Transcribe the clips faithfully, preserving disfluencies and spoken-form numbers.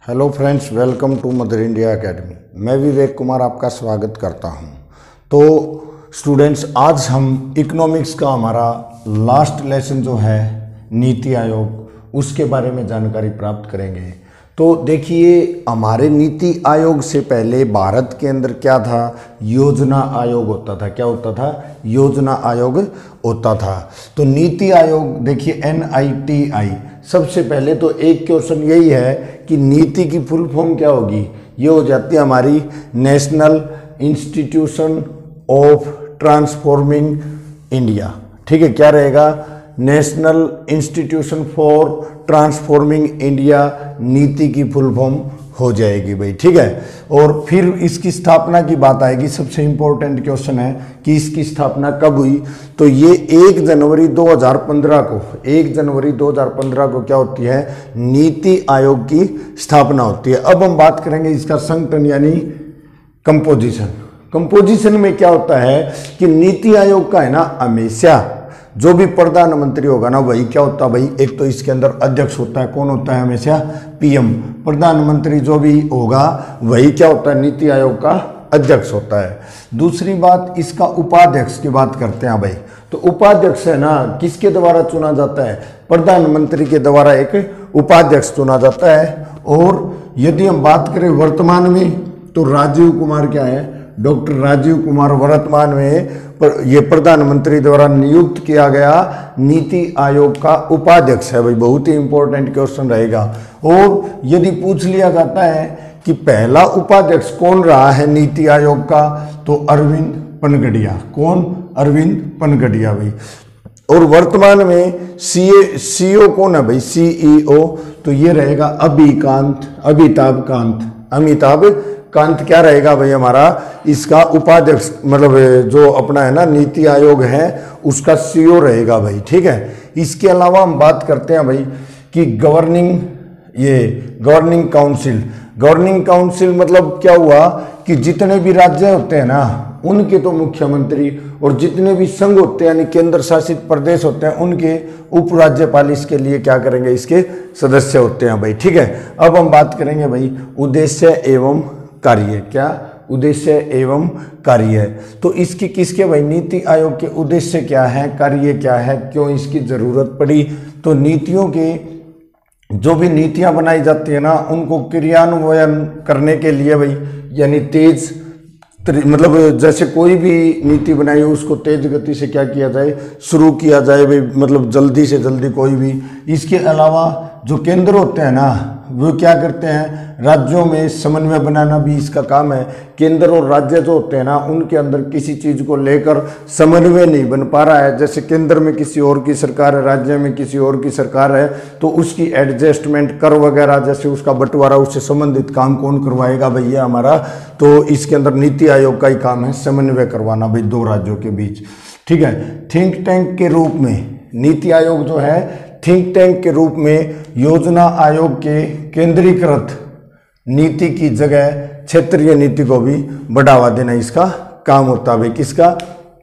Hello friends, welcome to mother India academy. मैं विवेक कुमार आपका स्वागत करता हूं। तो स्टूडेंट्स, आज हम इकोनॉमिक्स का हमारा लास्ट लेसन जो है नीति आयोग, उसके बारे में जानकारी प्राप्त करेंगे। तो देखिए, हमारे नीति आयोग से पहले भारत के अंदर क्या था, योजना आयोग होता था। क्या होता था? योजना आयोग होता था। तो नीति आयोग देखिए एन आई टी आई, सबसे पहले तो एक क्वेश्चन यही है कि नीति की फुल फॉर्म क्या होगी। ये हो जाती है हमारी national institution of transforming India. ठीक है, क्या रहेगा? National institution for transforming India NITI की फुल फॉर्म हो जाएगी भाई। ठीक है, और फिर इसकी स्थापना की बात आएगी। सबसे इंपॉर्टेंट क्वेश्चन है कि इसकी स्थापना कब हुई। तो ये एक जनवरी दो हज़ार पंद्रह को एक जनवरी दो हज़ार पंद्रह को क्या होती है? नीति आयोग की स्थापना होती है। अब हम बात करेंगे इसका संगठन यानी कंपोजिशन। कंपोजिशन में क्या होता है कि नीति आयोग का है ना, हमेशा जो भी प्रधानमंत्री होगा ना, वही क्या होता है भाई, एक तो इसके अंदर अध्यक्ष होता है। कौन होता है? हमेशा पीएम। प्रधानमंत्री जो भी होगा वही क्या होता है? नीति आयोग का अध्यक्ष होता है। दूसरी बात, इसका उपाध्यक्ष की बात करते हैं भाई। तो उपाध्यक्ष है ना, किसके द्वारा चुना जाता है? प्रधानमंत्री के द्वारा एक उपाध्यक्ष चुना जाता है। और यदि हम बात करें वर्तमान में, तो राजीव कुमार क्या है? डॉक्टर राजीव कुमार वर्तमान में ये प्रधानमंत्री द्वारा नियुक्त किया गया नीति आयोग का उपाध्यक्ष है भाई। बहुत ही इंपॉर्टेंट क्वेश्चन रहेगा। और यदि पूछ लिया जाता है कि पहला उपाध्यक्ष कौन रहा है नीति आयोग का, तो अरविंद पनगड़िया। कौन? अरविंद पनगड़िया भाई। और वर्तमान में सीए सीईओ कौन है भाई? सीईओ तो ये रहेगा अभिकांत अमिताभ कांत अमिताभ कांत क्या रहेगा भाई हमारा? इसका उपाध्यक्ष, मतलब जो अपना है ना नीति आयोग है उसका सीईओ रहेगा भाई। ठीक है, इसके अलावा हम बात करते हैं भाई कि गवर्निंग ये गवर्निंग काउंसिल। गवर्निंग काउंसिल मतलब क्या हुआ कि जितने भी राज्य होते हैं ना, उनके तो मुख्यमंत्री, और जितने भी संघ होते हैं यानी केंद्र शासित प्रदेश होते हैं, उनके उपराज्यपाल इसके लिए क्या करेंगे? इसके सदस्य होते हैं भाई। ठीक है, अब हम बात करेंगे भाई उद्देश्य एवं कार्य। क्या? उद्देश्य एवं कार्य। तो इसकी किसके भाई? नीति आयोग के उद्देश्य क्या है, कार्य क्या है, क्यों इसकी जरूरत पड़ी? तो नीतियों के जो भी नीतियां बनाई जाती है ना, उनको क्रियान्वयन करने के लिए भाई, यानी तेज, मतलब जैसे कोई भी नीति बनाई हो उसको तेज गति से क्या किया जाए? शुरू किया जाए भाई, मतलब जल्दी से जल्दी कोई भी। इसके अलावा जो केंद्र होते हैं ना, वो क्या करते हैं? राज्यों में समन्वय बनाना भी इसका काम है। केंद्र और राज्य जो होते हैं ना, उनके अंदर किसी चीज़ को लेकर समन्वय नहीं बन पा रहा है, जैसे केंद्र में किसी और की सरकार है, राज्य में किसी और की सरकार है, तो उसकी एडजस्टमेंट, कर वगैरह जैसे उसका बंटवारा, उससे संबंधित काम कौन करवाएगा भैया? हमारा। तो इसके अंदर नीति आयोग का ही काम है समन्वय करवाना भाई दो राज्यों के बीच। ठीक है, थिंक टैंक के रूप में नीति आयोग जो है, थिंक टैंक के रूप में योजना आयोग के केंद्रीकृत नीति की जगह क्षेत्रीय नीति को भी बढ़ावा देना इसका काम होता है। किसका?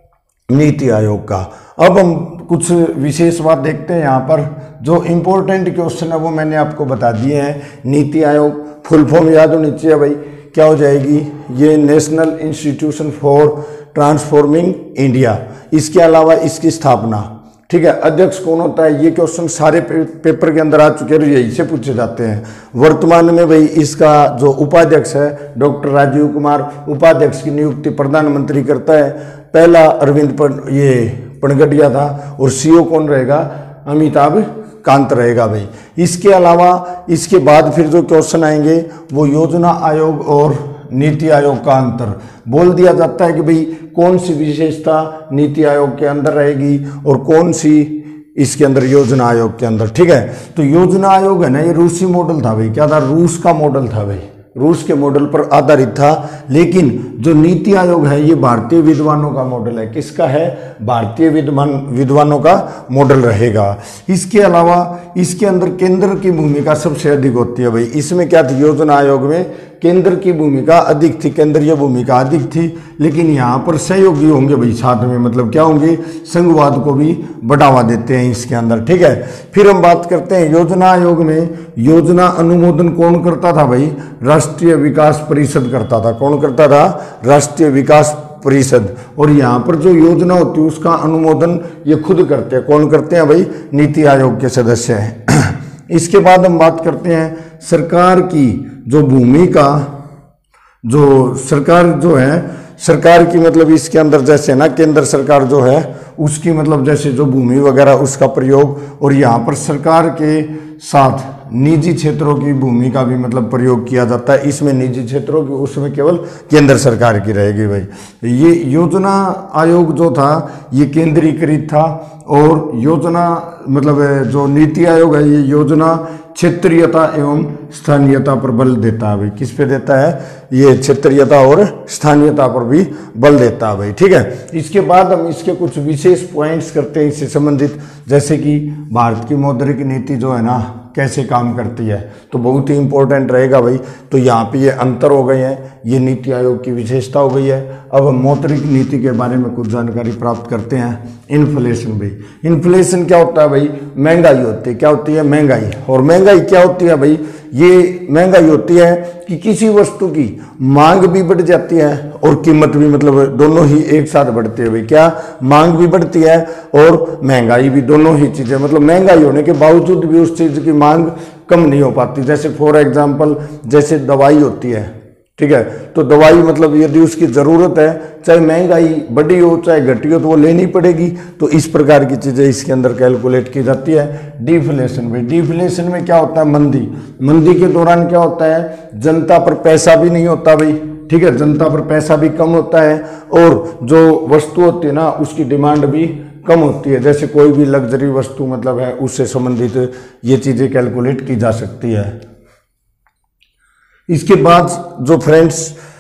नीति आयोग का। अब हम कुछ विशेष बात देखते हैं यहाँ पर। जो इम्पोर्टेंट क्वेश्चन है वो मैंने आपको बता दिए हैं। नीति आयोग फुल फॉर्म याद होनी चाहिए भाई, क्या हो जाएगी? ये national institution for transforming India. इसके अलावा इसकी स्थापना। ठीक है, अध्यक्ष कौन होता है? ये क्वेश्चन सारे पे, पेपर के अंदर आ चुके हैं, यही से पूछे जाते हैं। वर्तमान में भाई इसका जो उपाध्यक्ष है डॉक्टर राजीव कुमार, उपाध्यक्ष की नियुक्ति प्रधानमंत्री करता है। पहला अरविंद पन, ये पनगड़िया था, और सीईओ कौन रहेगा? अमिताभ कांत रहेगा भाई। इसके अलावा इसके बाद फिर जो क्वेश्चन आएंगे वो योजना आयोग और नीति आयोग का अंतर बोल दिया जाता है कि भाई कौन सी विशेषता नीति आयोग के अंदर रहेगी और कौन सी इसके अंदर योजना आयोग के अंदर। ठीक है, तो योजना आयोग है ना, ये रूसी मॉडल था भाई। क्या था? रूस का मॉडल था भाई, रूस के मॉडल पर आधारित था। लेकिन जो नीति आयोग है ये भारतीय विद्वानों का मॉडल है। किसका है? भारतीय विद्वान विद्वानों का मॉडल रहेगा। इसके अलावा इसके अंदर केंद्र की भूमिका सबसे अधिक होती है भाई। इसमें क्या थी? योजना आयोग में केंद्र की भूमिका अधिक थी, केंद्रीय भूमिका अधिक थी, लेकिन यहाँ पर सहयोगी होंगे भाई साथ में, मतलब क्या होंगे, संघवाद को भी बढ़ावा देते हैं इसके अंदर, ठीक है। फिर हम बात करते हैं योजना आयोग में योजना अनुमोदन कौन करता था भाई, राष्ट्रीय विकास परिषद करता था। कौन करता था, राष्ट्रीय विकास परिषद। और यहाँ पर जो योजना होती है उसका अनुमोदन ये खुद करते हैं। कौन करते हैं भाई, नीति आयोग के सदस्य हैं। इसके बाद हम बात करते हैं सरकार की जो भूमिका, जो सरकार जो है सरकार की मतलब इसके अंदर जैसे ना केंद्र सरकार जो है उसकी मतलब जैसे जो भूमि वगैरह उसका प्रयोग, और यहाँ पर सरकार के साथ निजी क्षेत्रों की भूमि का भी मतलब प्रयोग किया जाता है। इसमें निजी क्षेत्रों की उसमें केवल केंद्र सरकार की रहेगी भाई। ये योजना आयोग जो था ये केंद्रीकृत था, और योजना मतलब जो नीति आयोग है ये योजना क्षेत्रीयता एवं स्थानीयता पर बल देता है भाई। किस पे देता है, ये क्षेत्रीयता और स्थानीयता पर भी बल देता है भाई, ठीक है। इसके बाद हम इसके कुछ विशेष पॉइंट्स करते हैं इससे संबंधित, जैसे कि भारत की मौद्रिक नीति जो है ना कैसे काम करती है, तो बहुत ही इंपॉर्टेंट रहेगा भाई। तो यहाँ पे ये अंतर हो गए हैं, ये नीति आयोग की विशेषता हो गई है। अब हम मौद्रिक नीति के बारे में कुछ जानकारी प्राप्त करते हैं। इन्फ्लेशन भाई, इन्फ्लेशन क्या होता है भाई, महंगाई होती है। क्या होती है, महंगाई। और महंगाई क्या होती है भाई, ये महंगाई होती है कि किसी वस्तु की मांग भी बढ़ जाती है और कीमत भी, मतलब दोनों ही एक साथ बढ़ती है भाई। क्या, मांग भी बढ़ती है और महंगाई भी, दोनों ही चीजें, मतलब महंगाई होने के बावजूद भी उस चीज की मांग कम नहीं हो पाती। जैसे फॉर एग्जांपल जैसे दवाई होती है, ठीक है, तो दवाई मतलब यदि उसकी ज़रूरत है, चाहे महंगाई बढ़ी हो चाहे घटी हो, तो वो लेनी पड़ेगी। तो इस प्रकार की चीज़ें इसके अंदर कैलकुलेट की जाती है। डिफ्लेशन में, डिफ्लेशन में क्या होता है, मंदी। मंदी के दौरान क्या होता है, जनता पर पैसा भी नहीं होता भाई, ठीक है, जनता पर पैसा भी कम होता है, और जो वस्तु होती है ना उसकी डिमांड भी कम होती है। जैसे कोई भी लग्जरी वस्तु मतलब है उससे संबंधित ये चीज़ें कैलकुलेट की जा सकती है। इसके बाद जो फ्रेंड्स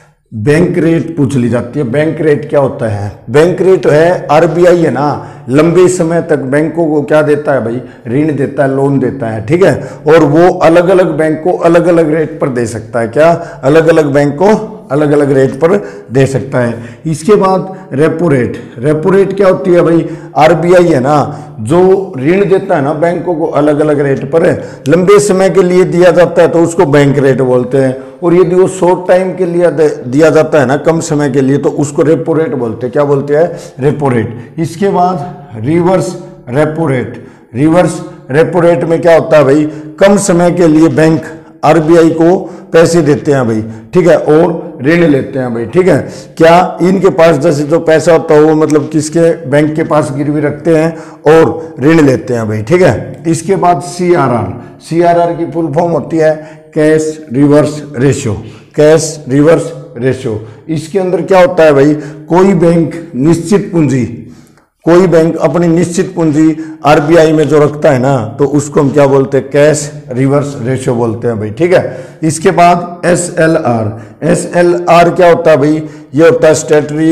बैंक रेट पूछ ली जाती है। बैंक रेट क्या होता है, बैंक रेट है, आरबीआई है ना लंबे समय तक बैंकों को क्या देता है भाई, ऋण देता है, लोन देता है, ठीक है, और वो अलग अलग बैंक को अलग अलग रेट पर दे सकता है। क्या, अलग अलग बैंक को अलग अलग रेट पर दे सकता है। इसके बाद रेपो रेट, रेपो रेट क्या होती है भाई, आरबीआई है ना जो ऋण देता है ना बैंकों को अलग अलग रेट पर लंबे समय के लिए दिया जाता है तो उसको बैंक रेट बोलते हैं, और यदि वो शॉर्ट टाइम के लिए दिया जाता है ना कम समय के लिए तो उसको रेपो रेट बोलते हैं। क्या बोलते हैं, रेपो रेट। इसके बाद reverse repo rate, reverse repo rate में क्या होता है भाई, कम समय के लिए बैंक आरबीआई को पैसे देते हैं भाई, ठीक है, और ऋण लेते हैं भाई, ठीक है। क्या, इनके पास जैसे जो पैसा होता है वो मतलब किसके, बैंक के पास गिरवी रखते हैं और ऋण लेते हैं भाई, ठीक है। इसके बाद C R R, C R R की फुल फॉर्म होती है cash reverse ratio, cash reverse ratio. इसके अंदर क्या होता है भाई, कोई बैंक निश्चित पूंजी, कोई बैंक अपनी निश्चित पूंजी आरबीआई में जो रखता है ना तो उसको हम क्या बोलते हैं, कैश रिवर्स रेशियो बोलते हैं भाई, ठीक है। इसके बाद S L R, S L R क्या होता है भाई, ये होता है स्टेटरी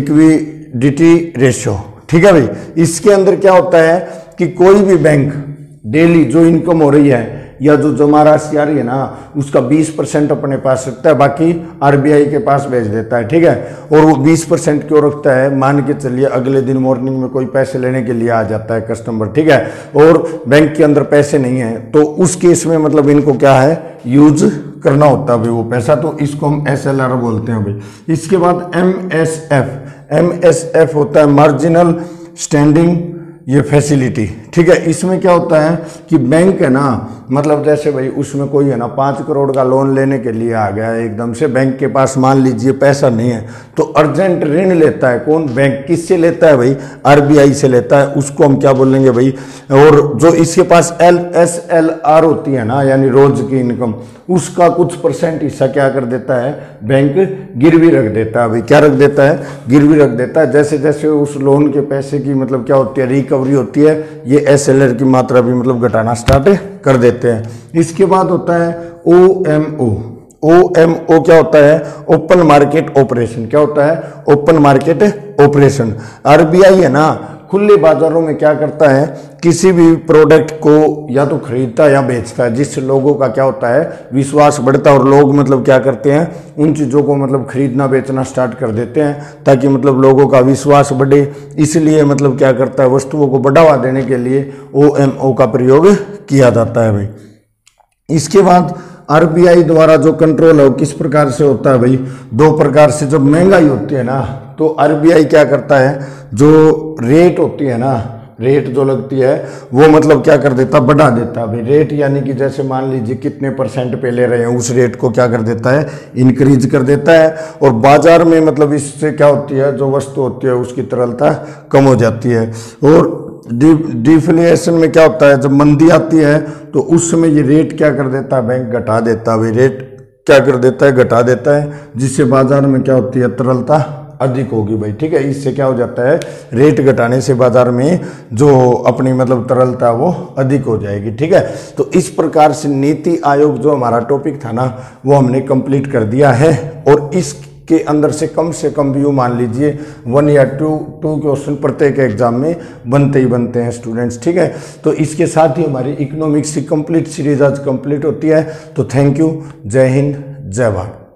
लिक्विडिटी रेशियो, ठीक है भाई। इसके अंदर क्या होता है कि कोई भी बैंक डेली जो इनकम हो रही है या जो जमा राशि आ रही है ना उसका बीस परसेंट अपने पास रखता है, बाकी आरबीआई के पास भेज देता है, ठीक है। और वो बीस परसेंट क्यों रखता है, मान के चलिए अगले दिन मॉर्निंग में कोई पैसे लेने के लिए आ जाता है कस्टमर, ठीक है, और बैंक के अंदर पैसे नहीं है तो उस केस में मतलब इनको क्या है, यूज करना होता है भाई वो पैसा, तो इसको हम एस एल आर बोलते हैं भाई। इसके बाद M S F, M S F होता है मार्जिनल स्टैंडिंग ये फैसिलिटी, ठीक है। इसमें क्या होता है कि बैंक है ना मतलब जैसे भाई उसमें कोई है ना पाँच करोड़ का लोन लेने के लिए आ गया है एकदम से, बैंक के पास मान लीजिए पैसा नहीं है तो अर्जेंट ऋण लेता है कौन, बैंक। किससे लेता है भाई, आरबीआई से लेता है, उसको हम क्या बोलेंगे भाई। और जो इसके पास एल एस एल आर होती है ना यानी रोज की इनकम, उसका कुछ परसेंट हिस्सा क्या कर देता है, बैंक गिरवी रख देता है भाई। क्या रख देता है, गिरवी रख देता है। जैसे जैसे उस लोन के पैसे की मतलब क्या होती है, रिकवरी होती है, ये एस एल आर की मात्रा भी मतलब घटाना स्टार्ट कर देते हैं। इसके बाद होता है O M O, O M O क्या होता है, ओपन मार्केट ऑपरेशन। क्या होता है, ओपन मार्केट ऑपरेशन। आरबीआई है ना खुले बाजारों में क्या करता है, किसी भी प्रोडक्ट को या तो खरीदता है या बेचता है, जिससे लोगों का क्या होता है, विश्वास बढ़ता है और लोग मतलब क्या करते हैं, उन चीज़ों को मतलब खरीदना बेचना स्टार्ट कर देते हैं ताकि मतलब लोगों का विश्वास बढ़े। इसलिए मतलब क्या करता है, वस्तुओं को बढ़ावा देने के लिए ओ एम ओ का प्रयोग किया जाता है भाई। इसके बाद आर बी आई द्वारा जो कंट्रोल है वो किस प्रकार से होता है भाई, दो प्रकार से। जब महंगाई होती है ना तो आर बी आई क्या करता है, जो रेट होती है ना, रेट जो लगती है वो मतलब क्या कर देता, बढ़ा देता है भाई। रेट यानी कि जैसे मान लीजिए कितने परसेंट पे ले रहे हैं, उस रेट को क्या कर देता है, इंक्रीज कर देता है। और बाजार में मतलब इससे क्या होती है, जो वस्तु होती है उसकी तरलता कम हो जाती है। और डिफ्लेशन में क्या होता है, जब मंदी आती है तो उस समय ये रेट क्या कर देता है, बैंक घटा देता है भाई। रेट क्या कर देता है, घटा देता है, जिससे बाजार में क्या होती है, तरलता अधिक होगी भाई। ठीक है, इससे क्या हो जाता है, रेट घटाने से बाजार में जो अपनी मतलब तरलता वो अधिक हो जाएगी। ठीक है, तो इस प्रकार से नीति आयोग जो हमारा टॉपिक था ना वो हमने कंप्लीट कर दिया है। और इस के अंदर से कम से कम भी मान लीजिए वन या टू टू क्वेश्चन प्रत्येक एग्जाम में बनते ही बनते हैं स्टूडेंट्स। ठीक है, तो इसके साथ ही हमारी इकोनॉमिक्स की कंप्लीट सीरीज आज कंप्लीट होती है। तो थैंक यू, जय हिंद, जय भारत।